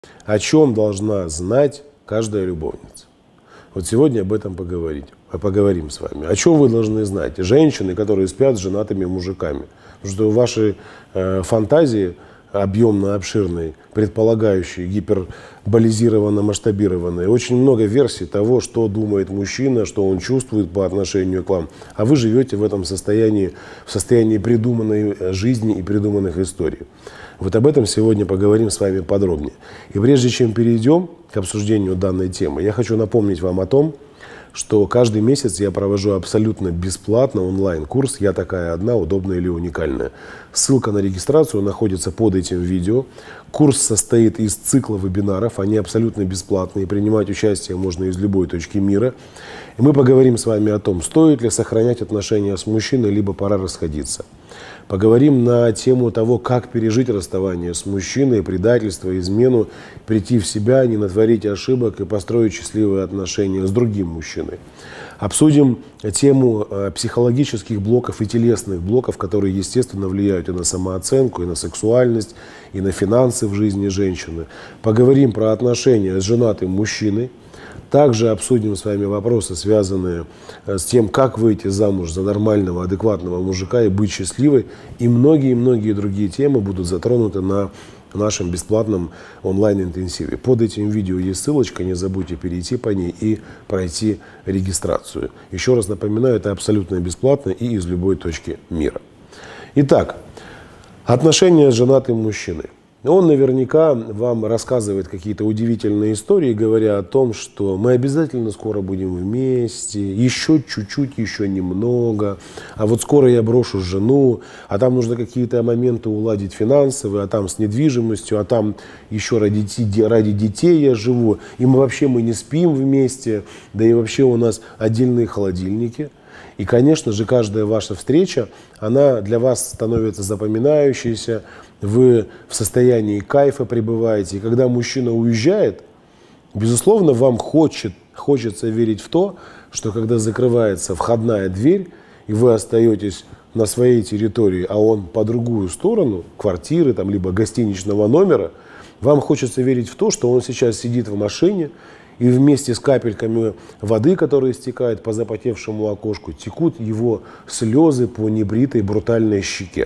О чем должна знать каждая любовница? Вот сегодня об этом поговорим с вами. О чем вы должны знать? Женщины, которые спят с женатыми мужиками. Потому что ваши фантазии объемно обширные, предполагающие, гиперболизированно масштабированные. Очень много версий того, что думает мужчина, что он чувствует по отношению к вам. А вы живете в этом состоянии, в состоянии придуманной жизни и придуманных историй. Вот об этом сегодня поговорим с вами подробнее. И прежде чем перейдем к обсуждению данной темы, я хочу напомнить вам о том, что каждый месяц я провожу абсолютно бесплатно онлайн-курс «Я такая одна, удобная или уникальная». Ссылка на регистрацию находится под этим видео. Курс состоит из цикла вебинаров, они абсолютно бесплатные, принимать участие можно из любой точки мира. И мы поговорим с вами о том, стоит ли сохранять отношения с мужчиной, либо пора расходиться. Поговорим на тему того, как пережить расставание с мужчиной, предательство, измену, прийти в себя, не натворить ошибок и построить счастливые отношения с другим мужчиной. Обсудим тему психологических блоков и телесных блоков, которые, естественно, влияют и на самооценку, и на сексуальность, и на финансы в жизни женщины. Поговорим про отношения с женатым мужчиной. Также обсудим с вами вопросы, связанные с тем, как выйти замуж за нормального, адекватного мужика и быть счастливой. И многие-многие другие темы будут затронуты на нашем бесплатном онлайн-интенсиве. Под этим видео есть ссылочка, не забудьте перейти по ней и пройти регистрацию. Еще раз напоминаю, это абсолютно бесплатно и из любой точки мира. Итак, отношения с женатым мужчиной. Он наверняка вам рассказывает какие-то удивительные истории, говоря о том, что мы обязательно скоро будем вместе, еще чуть-чуть, еще немного, а вот скоро я брошу жену, а там нужно какие-то моменты уладить финансовые, а там с недвижимостью, а там еще ради детей я живу, и мы не спим вместе, да и вообще у нас отдельные холодильники. И, конечно же, каждая ваша встреча, она для вас становится запоминающейся, вы в состоянии кайфа пребываете. И когда мужчина уезжает, безусловно, вам хочется верить в то, что когда закрывается входная дверь, и вы остаетесь на своей территории, а он по другую сторону, квартиры, там, либо гостиничного номера, вам хочется верить в то, что он сейчас сидит в машине, и вместе с капельками воды, которые стекают по запотевшему окошку, текут его слезы по небритой брутальной щеке.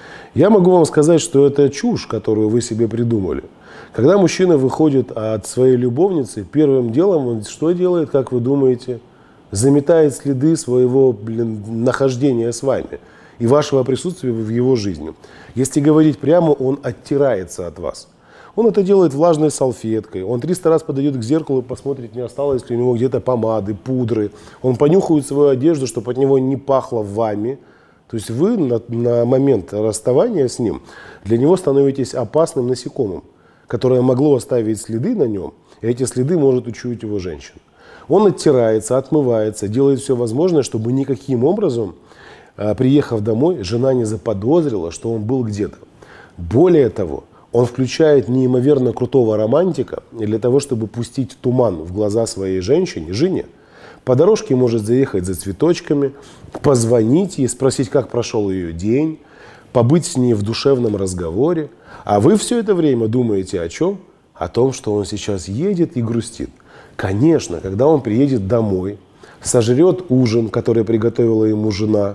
Я могу вам сказать, что это чушь, которую вы себе придумали. Когда мужчина выходит от своей любовницы, первым делом он что делает, как вы думаете? Заметает следы своего нахождения с вами и вашего присутствия в его жизни. Если говорить прямо, он оттирается от вас. Он это делает влажной салфеткой, он 300 раз подойдет к зеркалу и посмотрит, не осталось ли у него где-то помады, пудры. Он понюхает свою одежду, чтобы от него не пахло вами. То есть вы на момент расставания с ним для него становитесь опасным насекомым, которое могло оставить следы на нем, и эти следы может учуять его женщина. Он оттирается, отмывается, делает все возможное, чтобы никаким образом, приехав домой, жена не заподозрила, что он был где-то. Более того, он включает неимоверно крутого романтика для того, чтобы пустить туман в глаза своей жене. По дорожке может заехать за цветочками, позвонить ей, спросить, как прошел ее день, побыть с ней в душевном разговоре. А вы все это время думаете о чем? О том, что он сейчас едет и грустит. Конечно, когда он приедет домой, сожрет ужин, который приготовила ему жена,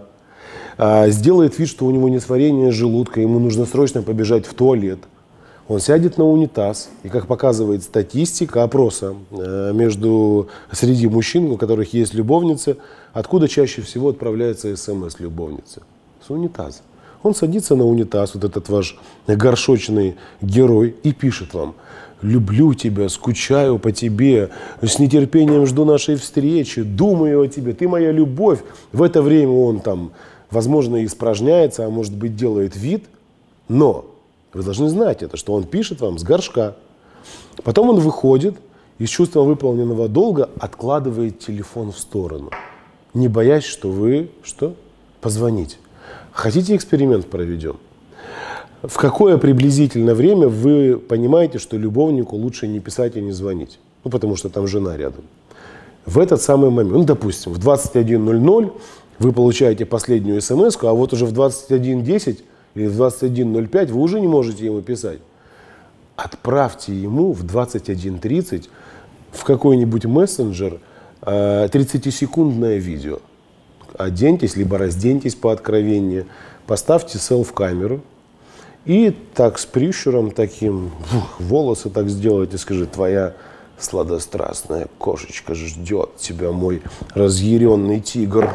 сделает вид, что у него несварение желудка, ему нужно срочно побежать в туалет. Он сядет на унитаз, и, как показывает статистика опроса среди мужчин, у которых есть любовницы, откуда чаще всего отправляется СМС любовницы? С унитаза. Он садится на унитаз, вот этот ваш горшочный герой, и пишет вам: «Люблю тебя, скучаю по тебе, с нетерпением жду нашей встречи, думаю о тебе, ты моя любовь». В это время он там, возможно, испражняется, а может быть, делает вид, но вы должны знать это, что он пишет вам с горшка. Потом он выходит и с чувством выполненного долга откладывает телефон в сторону, не боясь, что вы позвоните. Хотите, эксперимент проведем? В какое приблизительно время вы понимаете, что любовнику лучше не писать и не звонить? Потому что там жена рядом. В этот самый момент, допустим, в 21:00 вы получаете последнюю смс-ку, а вот уже в 21:10 или в 21:05 вы уже не можете ему писать. отправьте ему в 21:30 в какой-нибудь мессенджер 30-секундное видео. Оденьтесь, либо разденьтесь по откровению, поставьте селф-камеру и так с прищуром таким, волосы так сделайте, скажи: твоя сладострастная кошечка ждет тебя, мой разъяренный тигр.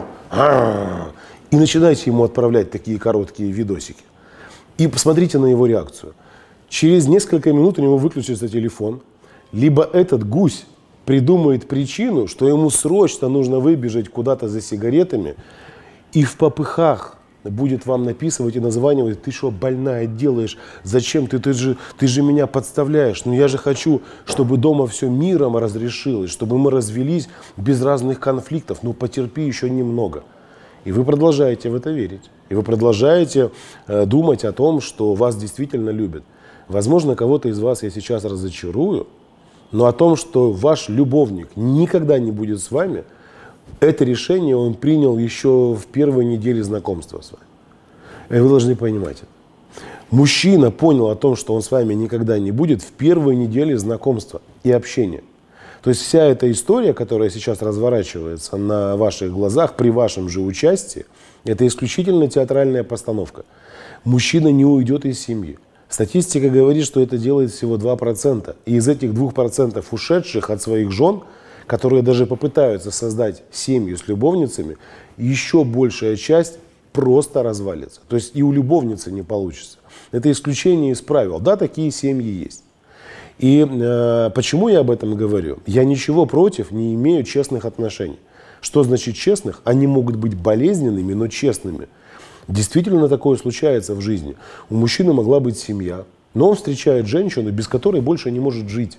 И начинайте ему отправлять такие короткие видосики. И посмотрите на его реакцию. Через несколько минут у него выключится телефон, либо этот гусь придумает причину, что ему срочно нужно выбежать куда-то за сигаретами, и в попыхах будет вам написывать и названивать: ты что, больная делаешь, зачем ты же меня подставляешь, я же хочу, чтобы дома все миром разрешилось, чтобы мы развелись без разных конфликтов, потерпи еще немного. И вы продолжаете в это верить, и вы продолжаете думать о том, что вас действительно любят. Возможно, кого-то из вас я сейчас разочарую, но о том, что ваш любовник никогда не будет с вами, это решение он принял еще в первой неделе знакомства с вами. И вы должны понимать это. Мужчина понял о том, что он с вами никогда не будет в первой неделе знакомства и общения. То есть вся эта история, которая сейчас разворачивается на ваших глазах при вашем же участии, это исключительно театральная постановка. Мужчина не уйдет из семьи. Статистика говорит, что это делает всего 2%. И из этих 2% ушедших от своих жен, которые даже попытаются создать семью с любовницами, еще большая часть просто развалится. То есть и у любовницы не получится. Это исключение из правил. Да, такие семьи есть. И почему я об этом говорю? Я ничего против не имею честных отношений. Что значит честных? Они могут быть болезненными, но честными. Действительно такое случается в жизни. У мужчины могла быть семья, но он встречает женщину, без которой больше не может жить.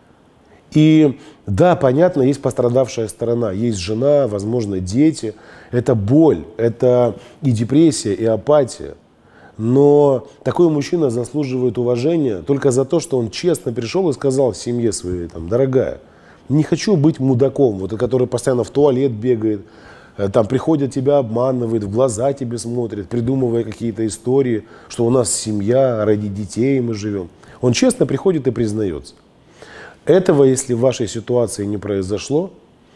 И да, понятно, есть пострадавшая сторона, есть жена, возможно, дети. Это боль, это и депрессия, и апатия. Но такой мужчина заслуживает уважения только за то, что он честно пришел и сказал семье своей: дорогая, не хочу быть мудаком, который постоянно в туалет бегает, приходит, тебя обманывает, в глаза тебе смотрит, придумывая какие-то истории, что у нас семья, ради детей мы живем. Он честно приходит и признается. Этого, если в вашей ситуации не произошло,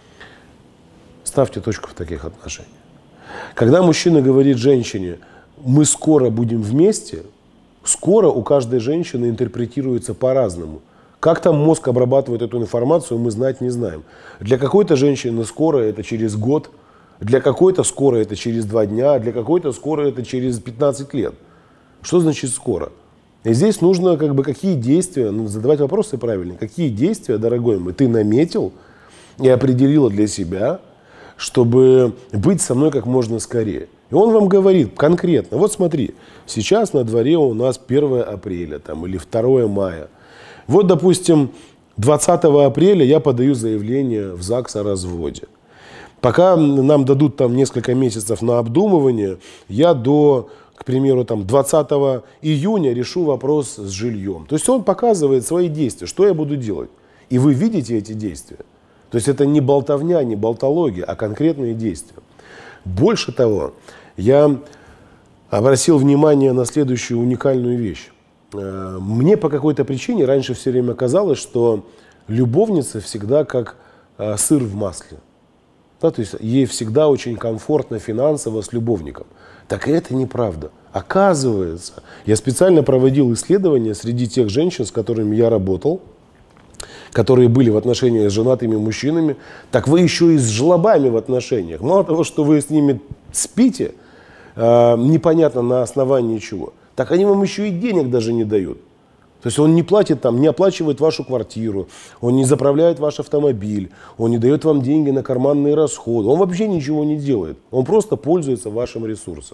ставьте точку в таких отношениях. Когда мужчина говорит женщине: мы скоро будем вместе, скоро у каждой женщины интерпретируется по-разному. Как там мозг обрабатывает эту информацию, мы знать не знаем. Для какой-то женщины скоро это через год, для какой-то скоро это через 2 дня, для какой-то скоро это через 15 лет. Что значит скоро? И здесь нужно какие действия, задавать вопросы правильные. Какие действия, дорогой мой, ты наметил и определила для себя, чтобы быть со мной как можно скорее. И он вам говорит конкретно: вот смотри, сейчас на дворе у нас 1 апреля или 2 мая. Вот, допустим, 20 апреля я подаю заявление в ЗАГС о разводе. Пока нам дадут несколько месяцев на обдумывание, я до, к примеру, 20 июня решу вопрос с жильем. То есть он показывает свои действия, что я буду делать. И вы видите эти действия. То есть это не болтовня, не болтология, а конкретные действия. Больше того, я обратил внимание на следующую уникальную вещь. Мне по какой-то причине раньше все время казалось, что любовница всегда как сыр в масле. Да, то есть ей всегда очень комфортно финансово с любовником. Так и это неправда. Оказывается, я специально проводил исследования среди тех женщин, с которыми я работал, которые были в отношениях с женатыми мужчинами. Так вы еще и с жлобами в отношениях. Мало того, что вы с ними спите, непонятно на основании чего, так они вам еще и денег даже не дают. То есть он не платит не оплачивает вашу квартиру, он не заправляет ваш автомобиль, он не дает вам деньги на карманные расходы, он вообще ничего не делает, он просто пользуется вашим ресурсом.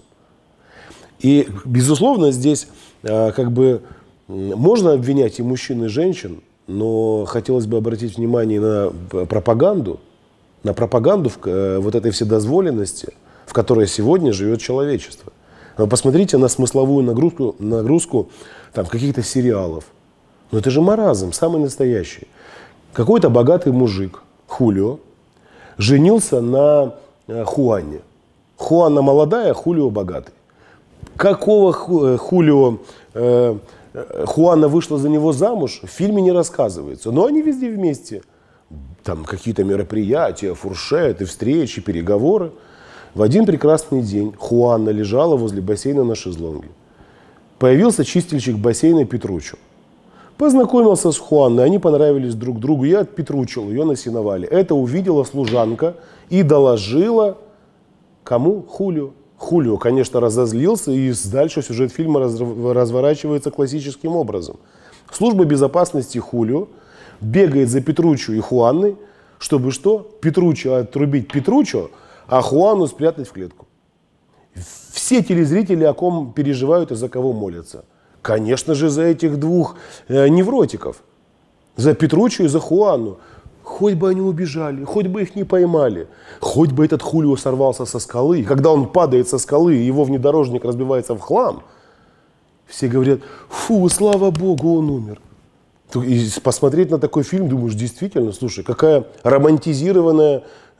И, безусловно, здесь можно обвинять и мужчин, и женщин, но хотелось бы обратить внимание на пропаганду вот этой вседозволенности, в которой сегодня живет человечество. Но посмотрите на смысловую нагрузку каких-то сериалов. Но это же маразм, самый настоящий. Какой-то богатый мужик, Хулио, женился на Хуане. Хуана молодая, Хулио богатый. Какого Хулио Хуана вышла за него замуж, в фильме не рассказывается. Но они везде вместе. Там какие-то мероприятия, фуршеты, встречи, переговоры. В один прекрасный день Хуана лежала возле бассейна на шезлонге. Появился чистильщик бассейна Петруччо. Познакомился с Хуанной, они понравились друг другу. Я отпетручил ее на сеновале. Это увидела служанка и доложила кому? Хулио. Хулио, конечно, разозлился, и дальше сюжет фильма разворачивается классическим образом. Служба безопасности Хулио бегает за Петруччо и Хуанной, чтобы что? Петруччо отрубить Петруччо, а Хуану спрятать в клетку. Все телезрители о ком переживают и за кого молятся. Конечно же, за этих двух невротиков. За Петруччо и за Хуанну. Хоть бы они убежали, хоть бы их не поймали, хоть бы этот Хулио сорвался со скалы. И когда он падает со скалы, его внедорожник разбивается в хлам, все говорят: фу, слава богу, он умер. И посмотреть на такой фильм, думаешь, действительно, слушай, какая романтизированное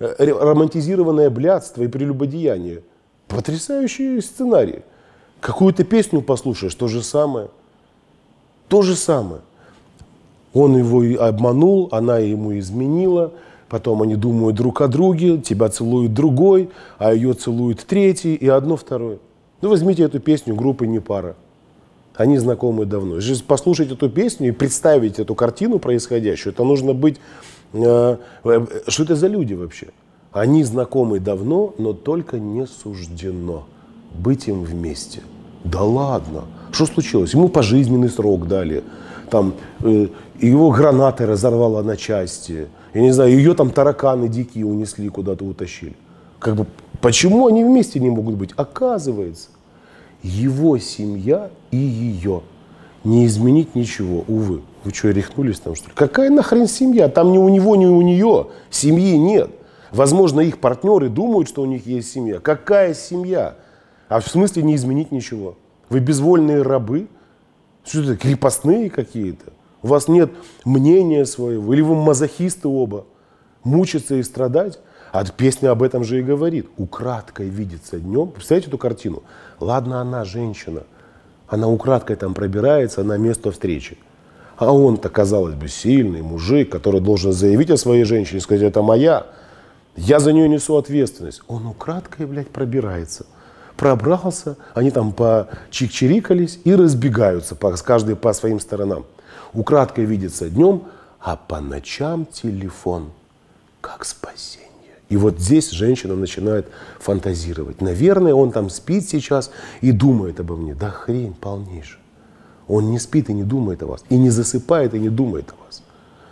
блядство и прелюбодеяние. Потрясающий сценарий. Какую-то песню послушаешь, то же самое. То же самое. Он его обманул, она ему изменила, потом они думают друг о друге, тебя целует другой, а ее целует третий, и одно второе. Ну, возьмите эту песню группы «Непара». Они знакомы давно. Если послушать эту песню и представить эту картину происходящую, это нужно быть... Что это за люди вообще? Они знакомы давно, но только не суждено быть им вместе. Да ладно, что случилось? Ему пожизненный срок дали. Там, его гранатой разорвало на части. Я не знаю, ее там тараканы дикие унесли, куда-то утащили. Как бы, почему они вместе не могут быть? Оказывается, его семья и ее. Не изменить ничего, увы. Вы что, рехнулись там, что ли? Какая нахрен семья? Там ни у него, ни у нее семьи нет. Возможно, их партнеры думают, что у них есть семья. Какая семья? А в смысле не изменить ничего? Вы безвольные рабы? Что это, крепостные какие-то? У вас нет мнения своего? Или вы мазохисты оба? Мучиться и страдать? А песня об этом же и говорит. Украдкой видится днем. Представляете эту картину? Ладно, она женщина. Она украдкой там пробирается на место встречи. А он-то, казалось бы, сильный мужик, который должен заявить о своей женщине и сказать: это моя. Я за нее несу ответственность. Он украдкой, блядь, пробирается. Пробрался, они там почик-чирикались и разбегаются, каждый по своим сторонам. Украдкой видится днем, а по ночам телефон, как спасение. И вот здесь женщина начинает фантазировать. Наверное, он там спит сейчас и думает обо мне. Да хрень полнейшая. Он не спит и не думает о вас. И не засыпает и не думает о вас.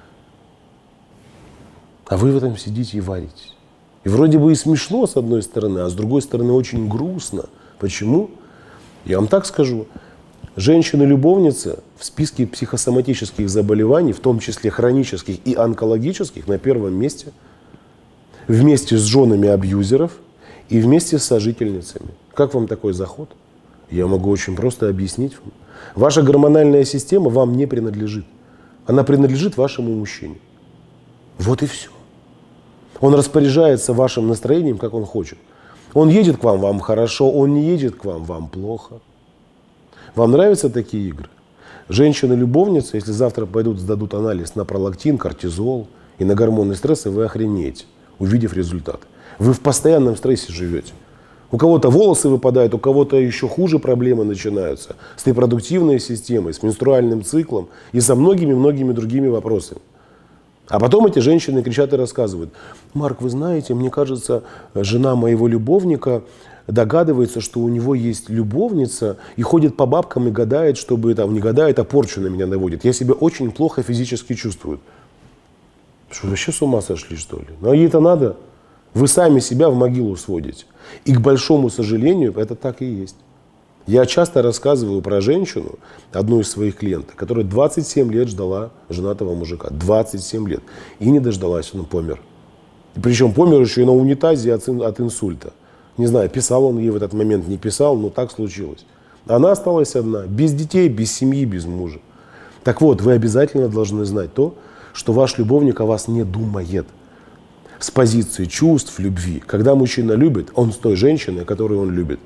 А вы в этом сидите и варитесь. И вроде бы и смешно с одной стороны, а с другой стороны очень грустно. Почему? Я вам так скажу. Женщины-любовницы в списке психосоматических заболеваний, в том числе хронических и онкологических, на первом месте. Вместе с женами абьюзеров и вместе с сожительницами. Как вам такой заход? Я могу очень просто объяснить вам. Ваша гормональная система вам не принадлежит. Она принадлежит вашему мужчине. Вот и все. Он распоряжается вашим настроением, как он хочет. Он едет к вам, вам хорошо, он не едет к вам, вам плохо. Вам нравятся такие игры? Женщины-любовницы, если завтра пойдут, сдадут анализ на пролактин, кортизол и на гормоны стресса, вы охренеете, увидев результат. Вы в постоянном стрессе живете. У кого-то волосы выпадают, у кого-то еще хуже проблемы начинаются с репродуктивной системой, с менструальным циклом и со многими-многими другими вопросами. А потом эти женщины кричат и рассказывают: Марк, вы знаете, мне кажется, жена моего любовника догадывается, что у него есть любовница и ходит по бабкам и гадает, чтобы, там, не гадает, а порчу на меня наводит. Я себя очень плохо физически чувствую. Что, вообще с ума сошли, что ли? Ну, ей это надо. Вы сами себя в могилу сводите. И, к большому сожалению, это так и есть. Я часто рассказываю про женщину, одну из своих клиенток, которая 27 лет ждала женатого мужика. 27 лет. И не дождалась, он помер. И причем помер еще и на унитазе от инсульта. Не знаю, писал он ей в этот момент, не писал, но так случилось. Она осталась одна, без детей, без семьи, без мужа. Так вот, вы обязательно должны знать то, что ваш любовник о вас не думает. С позиции чувств, любви. Когда мужчина любит, он с той женщиной, которую он любит.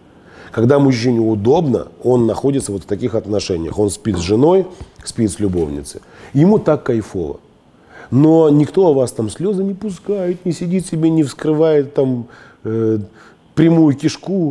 Когда мужчине удобно, он находится вот в таких отношениях. Он спит с женой, спит с любовницей. Ему так кайфово. Но никто о вас там слезы не пускает, не сидит себе, не вскрывает там прямую кишку.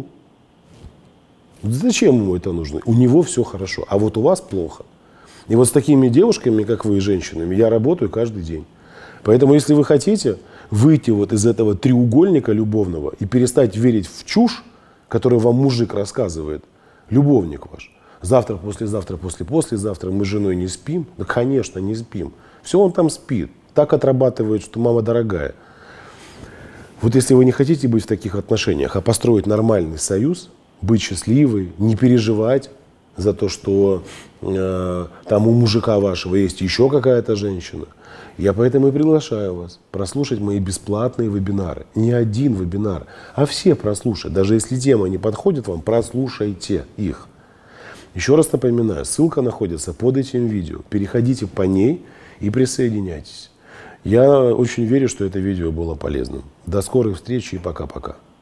Зачем ему это нужно? У него все хорошо, а вот у вас плохо. И вот с такими девушками, как вы, женщинами, я работаю каждый день. Поэтому, если вы хотите выйти вот из этого треугольника любовного и перестать верить в чушь, которую вам мужик рассказывает, любовник ваш, завтра, послезавтра, послезавтра мы с женой не спим, да, конечно, не спим. Все он там спит, так отрабатывает, что мама дорогая. Вот если вы не хотите быть в таких отношениях, а построить нормальный союз, быть счастливой, не переживать за то, что там у мужика вашего есть еще какая-то женщина, я поэтому и приглашаю вас прослушать мои бесплатные вебинары. Не один вебинар, а все прослушать. Даже если тема не подходит вам, прослушайте их. Еще раз напоминаю, ссылка находится под этим видео. Переходите по ней и присоединяйтесь. Я очень верю, что это видео было полезным. До скорых встреч и пока-пока.